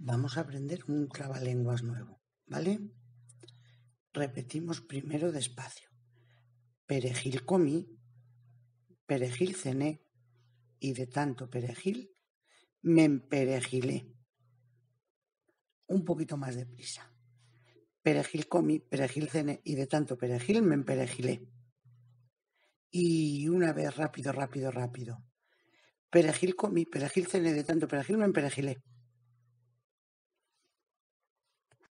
Vamos a aprender un trabalenguas nuevo, ¿vale? Repetimos primero despacio. Perejil comí, perejil cené y de tanto perejil me emperejilé. Un poquito más deprisa. Perejil comí, perejil cené y de tanto perejil me emperejilé. Y una vez rápido. Perejil comí, perejil cené, de tanto perejil me emperejilé.